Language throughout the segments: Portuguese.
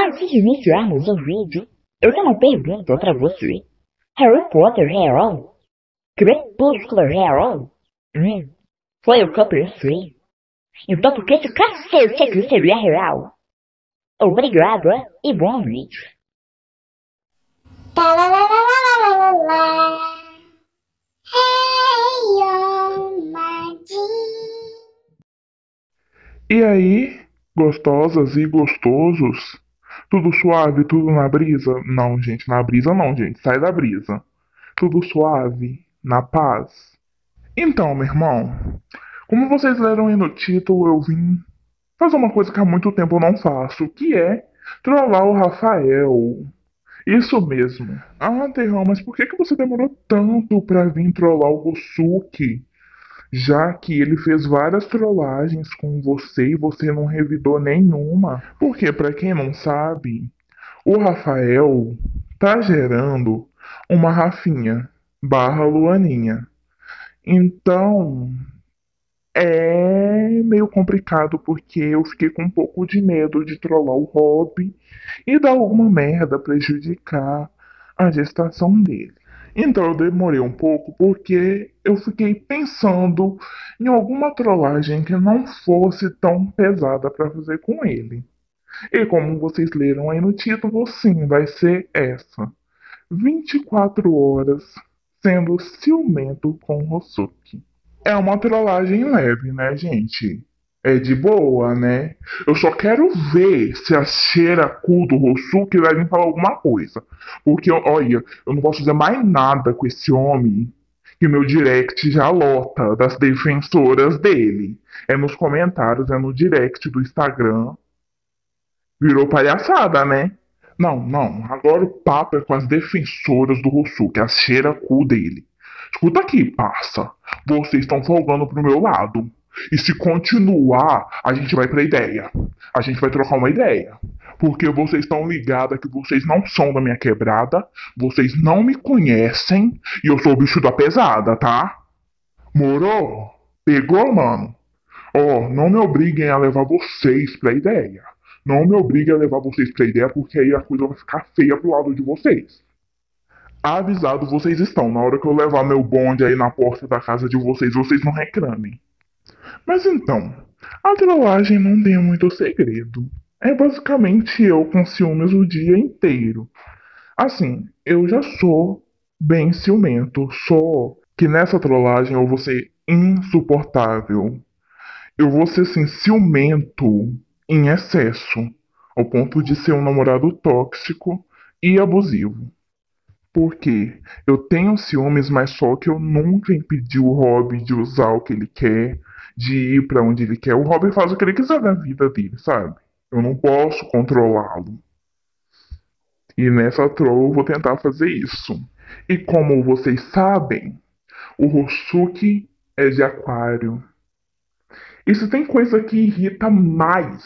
Antes de iniciarmos o vídeo, eu tenho uma pergunta pra você. Harry Potter real? Crepúsculo real? Foi o que eu pensei. Então por que esse cacete aqui seria real? Obrigado, e bom vídeo. E aí, gostosas e gostosos? Tudo suave, tudo na brisa? Não, gente, na brisa não, gente. Sai da brisa. Tudo suave, na paz. Então, meu irmão, como vocês leram aí no título, eu vim fazer uma coisa que há muito tempo eu não faço, que é trollar o Rafael. Isso mesmo. Ah, Terrão, mas por que você demorou tanto pra vir trollar o Gosuke? Já que ele fez várias trollagens com você e você não revidou nenhuma. Porque, pra quem não sabe, o Rafael tá gerando uma Rafinha barra Luaninha. Então, é meio complicado porque eu fiquei com um pouco de medo de trollar o Rob e dar alguma merda, prejudicar a gestação dele. Então eu demorei um pouco porque eu fiquei pensando em alguma trollagem que não fosse tão pesada para fazer com ele. E como vocês leram aí no título, sim, vai ser essa: 24 horas sendo ciumento com Hosuki. É uma trollagem leve, né, gente? É de boa, né? Eu só quero ver se a Sheraku do Hosuki vai vir falar alguma coisa. Porque, olha, eu não posso fazer mais nada com esse homem que meu direct já lota das defensoras dele. É nos comentários, é no direct do Instagram. Virou palhaçada, né? Não, não. Agora o papo é com as defensoras do Hosuki, a Sheraku dele. Escuta aqui, parça. Vocês estão folgando pro meu lado. E se continuar, a gente vai pra ideia. A gente vai trocar uma ideia. Porque vocês estão ligados que vocês não são da minha quebrada, vocês não me conhecem e eu sou o bicho da pesada, tá? Moro? Pegou, mano? Ó, não me obriguem a levar vocês pra ideia. Não me obriguem a levar vocês pra ideia, porque aí a coisa vai ficar feia pro lado de vocês. Avisado vocês estão. Na hora que eu levar meu bonde aí na porta da casa de vocês, vocês não reclamem. Mas então, a trollagem não tem muito segredo. É basicamente eu com ciúmes o dia inteiro. Assim, eu já sou bem ciumento, só que nessa trollagem eu vou ser insuportável. Eu vou ser assim, ciumento em excesso, ao ponto de ser um namorado tóxico e abusivo. Porque eu tenho ciúmes, mas só que eu nunca impedi o Rob de usar o que ele quer, de ir pra onde ele quer. O Rob faz o que ele quiser da vida dele, sabe? Eu não posso controlá-lo. E nessa troll eu vou tentar fazer isso. E como vocês sabem, o Hosuki é de aquário. E se tem coisa que irrita mais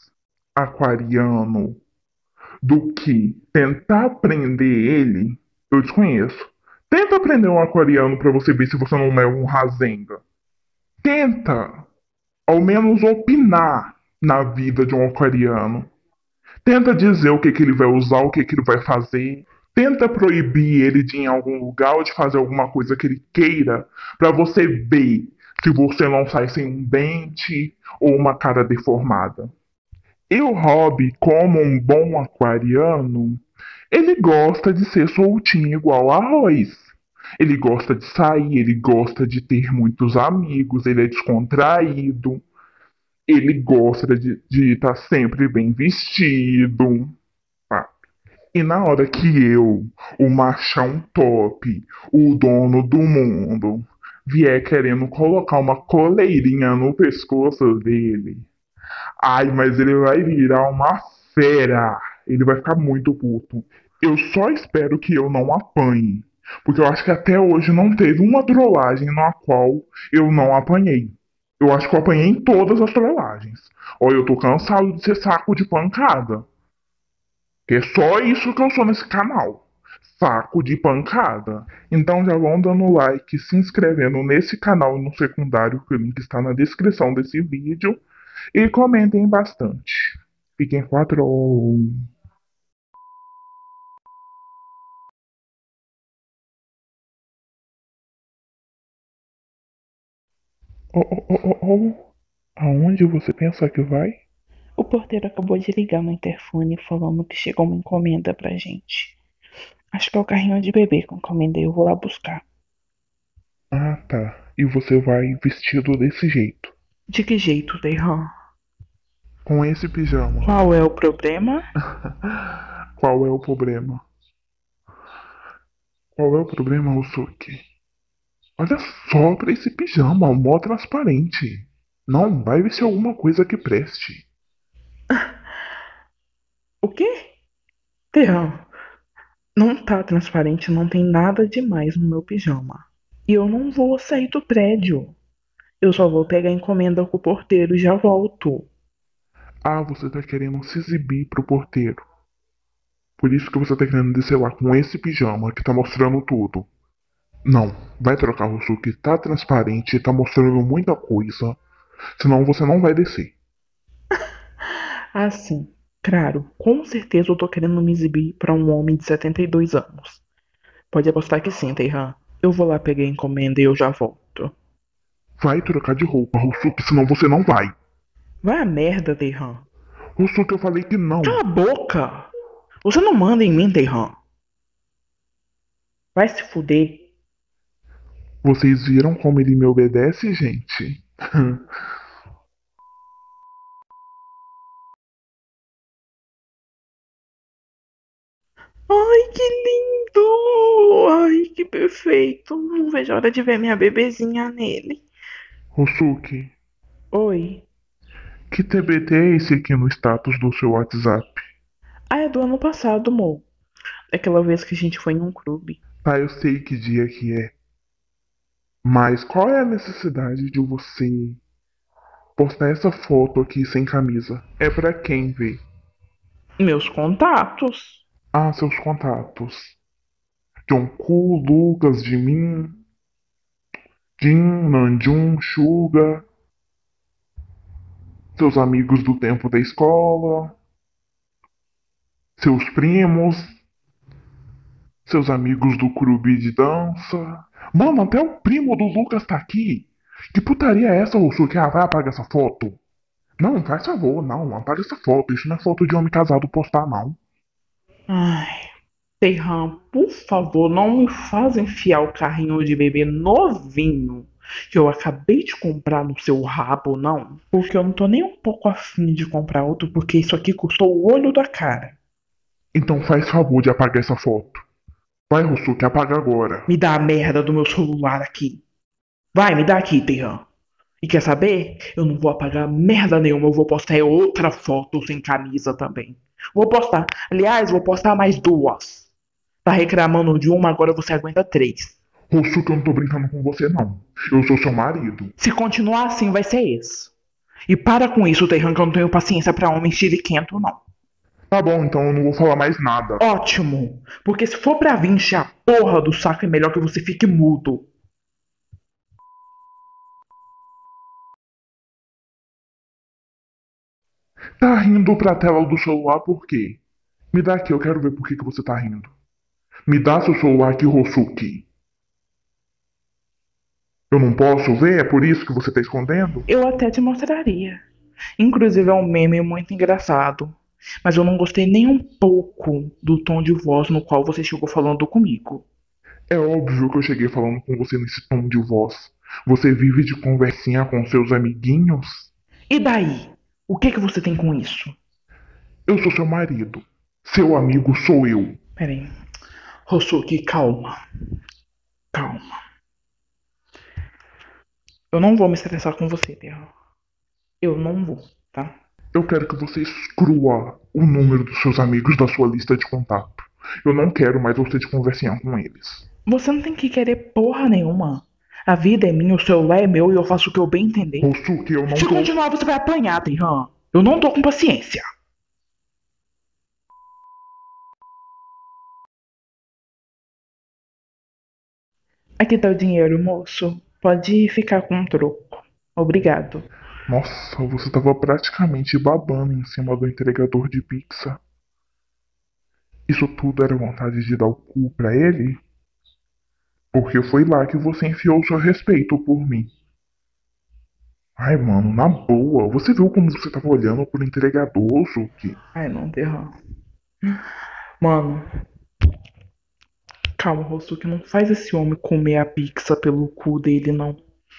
aquariano do que tentar prender ele, eu desconheço. Tenta prender um aquariano pra você ver se você não é um razenga. Tenta, ao menos, opinar na vida de um aquariano. Tenta dizer o que ele vai usar, o que ele vai fazer. Tenta proibir ele de ir em algum lugar ou de fazer alguma coisa que ele queira pra você ver se você não sai sem um dente ou uma cara deformada. E o Rob, como um bom aquariano, ele gosta de ser soltinho igual arroz. Ele gosta de sair, ele gosta de ter muitos amigos, ele é descontraído, ele gosta de estar sempre bem vestido. Ah, e na hora que eu, o machão top, o dono do mundo, vier querendo colocar uma coleirinha no pescoço dele, ai, mas ele vai virar uma fera. Ele vai ficar muito puto. Eu só espero que eu não apanhe. Porque eu acho que até hoje não teve uma trollagem na qual eu não apanhei. Eu acho que eu apanhei em todas as trollagens. Olha, eu tô cansado de ser saco de pancada. Que é só isso que eu sou nesse canal. Saco de pancada. Então já vão dando like, se inscrevendo nesse canal e no secundário, que o link está na descrição desse vídeo. E comentem bastante. Fiquem 4. Oh, oh, oh, oh, oh. Aonde você pensa que vai? O porteiro acabou de ligar no interfone falando que chegou uma encomenda pra gente. Acho que é o carrinho de bebê que eu encomendei, eu vou lá buscar. Ah, tá. E você vai vestido desse jeito, De que jeito, Deihan? com esse pijama. Qual é o problema? Qual é o problema? Qual é o problema, Usuki? Olha só pra esse pijama, mó transparente. Não, vai vestir alguma coisa que preste. O quê? Deihan, não tá transparente, não tem nada demais no meu pijama. E eu não vou sair do prédio. Eu só vou pegar a encomenda com o porteiro e já volto. Ah, você tá querendo se exibir pro porteiro. Por isso que você tá querendo descer lá com esse pijama que tá mostrando tudo. Não, vai trocar, Usuki. Tá transparente, tá mostrando muita coisa. Senão você não vai descer. Ah, sim. Claro, com certeza eu tô querendo me exibir pra um homem de 72 anos. Pode apostar que sim, Teihan. Eu vou lá pegar a encomenda e eu já volto. Vai trocar de roupa, Usuki, senão você não vai. Vai a merda, Teihan. Usuki, eu falei que Cala não. a boca! Você não manda em mim, Teihan. Vai se fuder. Vocês viram como ele me obedece, gente? Ai, que lindo! Ai, que perfeito. Não vejo a hora de ver minha bebezinha nele. Usuki, Oi. que TBT é esse aqui no status do seu WhatsApp? Ah, é do ano passado, amor. Daquela vez que a gente foi em um clube. Tá, eu sei que dia que é. Mas qual é a necessidade de você postar essa foto aqui sem camisa? É pra quem ver? Meus contatos. Ah, seus contatos. Jungkook, Lucas, Jimin, Jin, Namjoon, Suga, seus amigos do tempo da escola, seus primos, seus amigos do clube de dança. Mano, até o primo do Lucas tá aqui. Que putaria é essa, Russo? Que vai apagar essa foto? Não, faz favor, não, apaga essa foto. Isso não é foto de homem casado postar, não. Ai, Teihan, por favor, não me faz enfiar o carrinho de bebê novinho que eu acabei de comprar no seu rabo, não. Porque eu não tô nem um pouco afim de comprar outro, porque isso aqui custou o olho da cara. Então faz favor de apagar essa foto. Vai, Russo, que apaga agora. Me dá a merda do meu celular aqui. Vai, me dá aqui, Teihan. E quer saber? Eu não vou apagar merda nenhuma, eu vou postar outra foto sem camisa também. Vou postar. Aliás, vou postar mais duas. Tá reclamando de uma, agora você aguenta três. Russo, que eu não tô brincando com você, não. Eu sou seu marido. Se continuar assim, vai ser isso. E para com isso, Teiran, que eu não tenho paciência pra homem chiliquento, não. Tá bom, então eu não vou falar mais nada. Ótimo! Porque se for pra vir encher a porra do saco, é melhor que você fique mudo. Tá rindo pra tela do celular por quê? Me dá aqui, eu quero ver por que você tá rindo. Me dá seu celular aqui, Rosuki. Eu não posso ver? É por isso que você tá escondendo? Eu até te mostraria. Inclusive é um meme muito engraçado. Mas eu não gostei nem um pouco do tom de voz no qual você chegou falando comigo. É óbvio que eu cheguei falando com você nesse tom de voz. Você vive de conversinha com seus amiguinhos? E daí? O que que você tem com isso? Eu sou seu marido. Seu amigo sou eu. Peraí. Rosuki, calma. Calma. Eu não vou me estressar com você, Terra. Eu não vou, tá? Eu quero que você exclua o número dos seus amigos da sua lista de contato. Eu não quero mais você de conversinha com eles. Você não tem que querer porra nenhuma. A vida é minha, o celular é meu e eu faço o que eu bem entender. Rosuki, eu não Se tô... continuar, você vai apanhar, Terra. Eu não tô com paciência. Aqui tá o dinheiro, moço. Pode ficar com um troco. Obrigado. Nossa, você tava praticamente babando em cima do entregador de pizza. Isso tudo era vontade de dar o cu pra ele? Porque foi lá que você enfiou seu respeito por mim. Ai, mano, na boa. Você viu como você tava olhando pro entregador, Suki? Ai, não, Terran. Mano, calma, Rosuki, não faz esse homem comer a pizza pelo cu dele, não.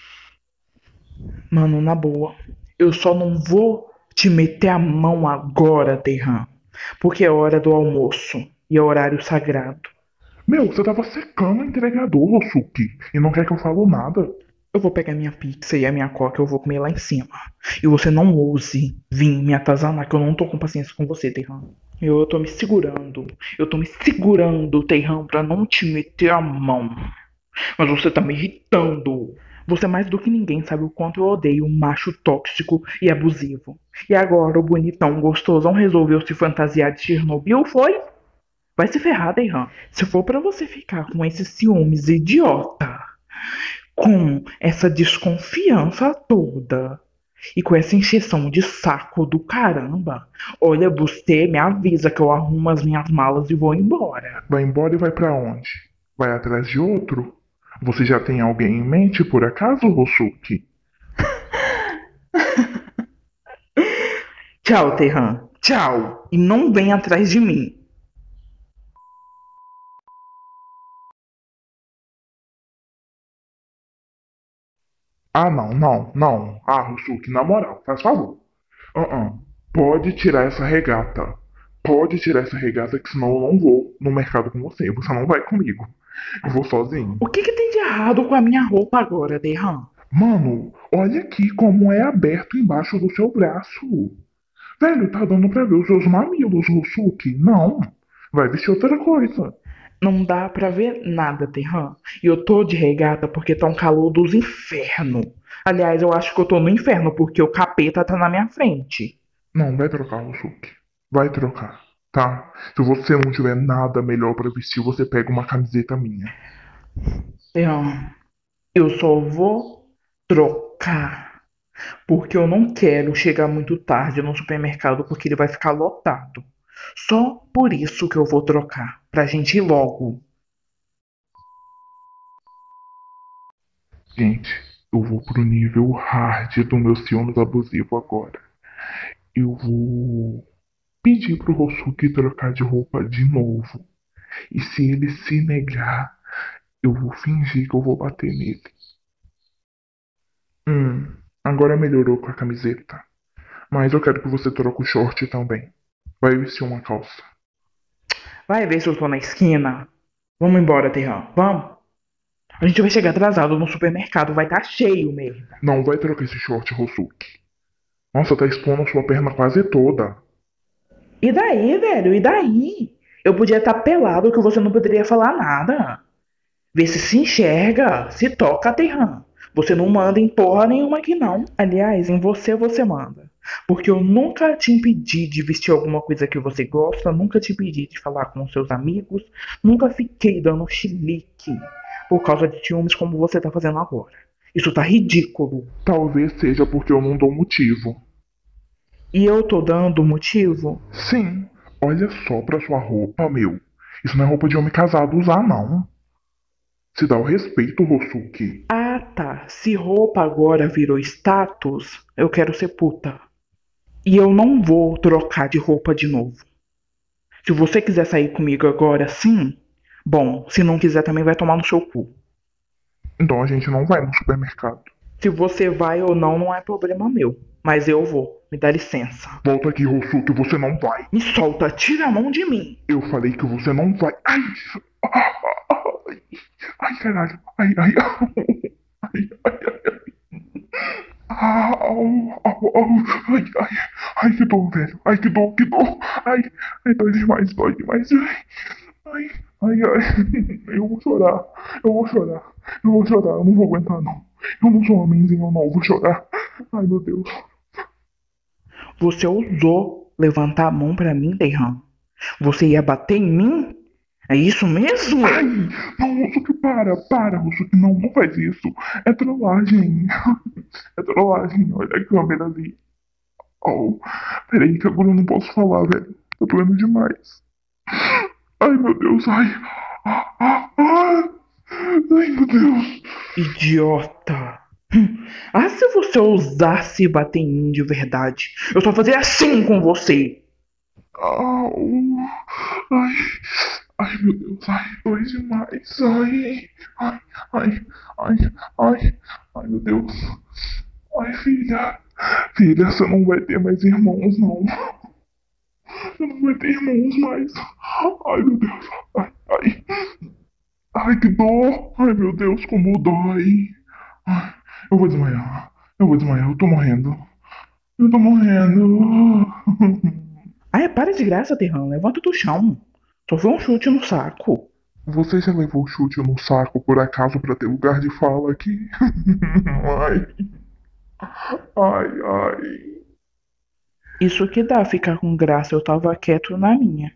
Mano, na boa. Eu só não vou te meter a mão agora, Terran. Porque é hora do almoço e é horário sagrado. Meu, você tava secando o entregador, Suki. E não quer que eu falo nada. Eu vou pegar minha pizza e a minha coca, eu vou comer lá em cima. E você não ouse vir me atazanar, que eu não tô com paciência com você, Terran. Eu tô me segurando. Eu tô me segurando, Terran, pra não te meter a mão. Mas você tá me irritando. Você mais do que ninguém sabe o quanto eu odeio um macho tóxico e abusivo. E agora o bonitão gostosão resolveu se fantasiar de Chernobyl, foi? Vai se ferrar, Deyhan. Se for pra você ficar com esses ciúmes idiota, com essa desconfiança toda e com essa encheção de saco do caramba, olha, você me avisa que eu arrumo as minhas malas e vou embora. Vai embora e vai pra onde? Vai atrás de outro? Você já tem alguém em mente, por acaso, Rosuki? Tchau, Terran. Tchau. E não vem atrás de mim. Ah, não, não, não. Ah, Rosuki, na moral, faz favor. Pode tirar essa regata. Pode tirar essa regata, que senão eu não vou no mercado com você. Você não vai comigo. Eu vou sozinho. O que tem de errado com a minha roupa agora, Terran? Mano, olha aqui como é aberto embaixo do seu braço. Velho, tá dando pra ver os seus mamilos, Rosuki. Não. Vai vestir outra coisa. Não dá pra ver nada, Terran. E eu tô de regata porque tá um calor dos infernos. Aliás, eu acho que eu tô no inferno porque o capeta tá na minha frente. Não, vai trocar, Rosuki. Vai trocar, tá? Se você não tiver nada melhor pra vestir, você pega uma camiseta minha. Terran, eu só vou trocar porque eu não quero chegar muito tarde no supermercado porque ele vai ficar lotado. Só por isso que eu vou trocar, pra gente ir logo. Gente, eu vou pro nível hard do meu ciúmes abusivo agora. Eu vou pedir pro Rosuki trocar de roupa de novo. E se ele se negar, eu vou fingir que eu vou bater nele. Agora melhorou com a camiseta. Mas eu quero que você troque o short também. Vai vestir uma calça. Vai ver se eu tô na esquina. Vamos embora, Terran. Vamos. A gente vai chegar atrasado no supermercado, vai estar cheio mesmo. Não vai trocar esse short, Rosuki. Nossa, tá expondo a sua perna quase toda. E daí, velho? E daí? Eu podia estar pelado que você não poderia falar nada. Vê se enxerga, se toca, Terran. Você não manda em porra nenhuma aqui, não. Aliás, em você manda. Porque eu nunca te impedi de vestir alguma coisa que você gosta, nunca te impedi de falar com seus amigos, nunca fiquei dando chilique por causa de ciúmes como você tá fazendo agora. Isso tá ridículo. Talvez seja porque eu não dou motivo. E eu tô dando motivo? Sim, olha só pra sua roupa, meu. Isso não é roupa de homem casado usar, não. Se dá o respeito, Rosuki. Ah, tá. Se roupa agora virou status, eu quero ser puta. E eu não vou trocar de roupa de novo. Se você quiser sair comigo agora, sim. Bom, se não quiser também vai tomar no seu cu. Então a gente não vai no supermercado. Se você vai ou não, não é problema meu. Mas eu vou. Me dá licença. Volta aqui, Rosuki, você não vai. Me solta, tira a mão de mim. Eu falei que você não vai. Ai! Ai, ai caralho. Ai, ai. Ai, ai, ai. Au, au, au. Ai, ai. Ai, que dor, velho. Ai, que dor, que dor. Ai, ai, dói demais, dói demais. Ai, ai, ai. Eu vou chorar. Eu vou chorar. Eu vou chorar. Eu não vou aguentar, não. Eu não sou homenzinho, não. Eu vou chorar. Ai, meu Deus. Você ousou levantar a mão pra mim, Terran? Você ia bater em mim? É isso mesmo? Ai, não, Rosuki, para, Rosuki, não, não faz isso. É trollagem. É trollagem, olha a câmera ali. Oh, peraí que agora eu não posso falar, velho. Tá doendo demais. Ai, meu Deus, ai. Ai, meu Deus. Idiota. Ah, se você ousasse bater em mim de verdade, eu só fazia assim com você. Au. Ai, ai, meu Deus, ai, dói demais. Ai, ai, ai, ai, ai, meu Deus. Ai, filha, filha, você não vai ter mais irmãos, não. Você não vai ter irmãos mais. Ai, meu Deus, ai, ai, ai, que dor. Ai, meu Deus, como dói. Ai, eu vou desmaiar, eu tô morrendo. Eu tô morrendo. Ai, para de graça, Terran. Levanta do chão. Só foi um chute no saco. Você já levou chute no saco por acaso pra ter lugar de fala aqui? Ai, ai, ai. Isso que dá ficar com graça. Eu tava quieto na minha.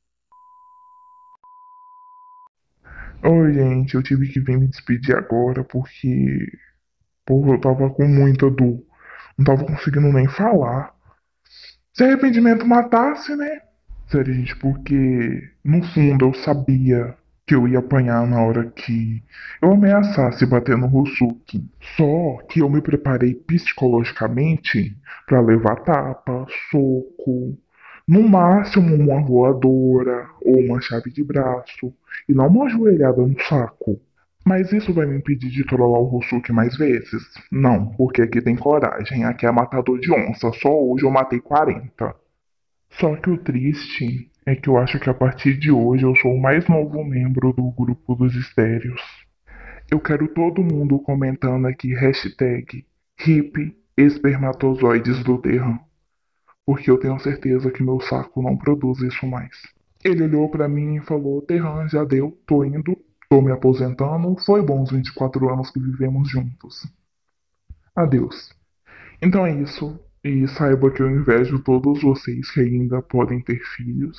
Oi, gente, eu tive que vir me despedir agora porque, porra, eu tava com muita dor. Não tava conseguindo nem falar. Se arrependimento matasse, né? Sério, gente, porque no fundo eu sabia que eu ia apanhar na hora que eu ameaçasse bater no Rosuki. Só que eu me preparei psicologicamente pra levar tapa, soco, no máximo uma voadora ou uma chave de braço, e não uma joelhada no saco. Mas isso vai me impedir de trollar o Rosuki mais vezes? Não, porque aqui tem coragem, aqui é matador de onça, só hoje eu matei 40. Só que o triste é que eu acho que a partir de hoje eu sou o mais novo membro do grupo dos Estéreos. Eu quero todo mundo comentando aqui hashtag hip espermatozoides do Terran, porque eu tenho certeza que meu saco não produz isso mais. Ele olhou pra mim e falou: Terran, já deu, tô indo, tô me aposentando, foi bom os 24 anos que vivemos juntos. Adeus. Então é isso. E saiba que eu invejo todos vocês que ainda podem ter filhos.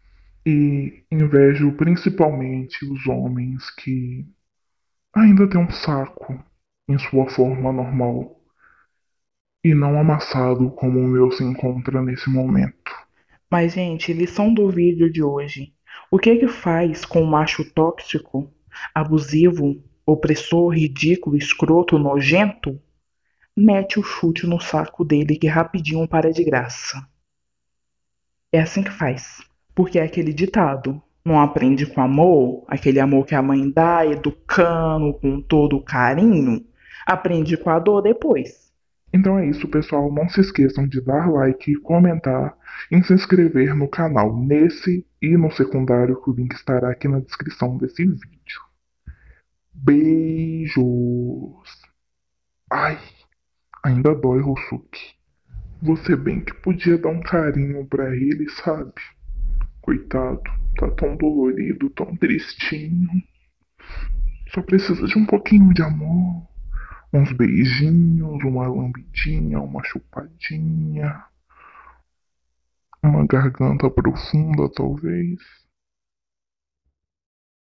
E invejo principalmente os homens que ainda têm um saco em sua forma normal e não amassado como o meu se encontra nesse momento. Mas, gente, lição do vídeo de hoje. O que que faz com um macho tóxico, abusivo, opressor, ridículo, escroto, nojento? Mete o chute no saco dele que rapidinho para de graça. É assim que faz. Porque é aquele ditado. Não aprende com amor, aquele amor que a mãe dá, educando com todo o carinho. Aprende com a dor depois. Então é isso, pessoal. Não se esqueçam de dar like, comentar e se inscrever no canal nesse e no secundário, que o link estará aqui na descrição desse vídeo. Beijos! Ai, ainda dói, Rosuki. Você bem que podia dar um carinho pra ele, sabe? Coitado, tá tão dolorido, tão tristinho. Só precisa de um pouquinho de amor. Uns beijinhos, uma lambidinha, uma chupadinha, uma garganta profunda, talvez.